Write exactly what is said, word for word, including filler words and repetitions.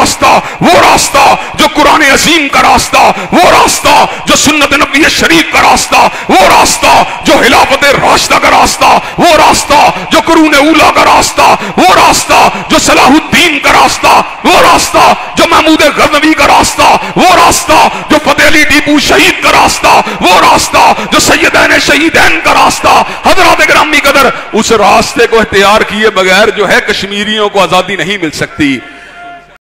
रास्ता, वो रास्ता जो कुरान अजीम का रास्ता, वो रास्ता जो सुन्नत नबी शरीफ का रास्ता, वो रास्ता जो हिलाफत राशिदा का रास्ता, वो रास्ता जो कुरून उला का रास्ता, वो रास्ता जो सलाहुद्दीन का रास्ता, वो रास्ता जो महमूद गजनवी का रास्ता, वो रास्ता जो फतेह अली टीपू शहीद का रास्ता, वो रास्ता जो सैयदैन शहीदैन का रास्ता। हजरात गिरामी कदर, उस रास्ते को इख्तियार किए बगैर जो है कश्मीरियों को आजादी नहीं मिल सकती।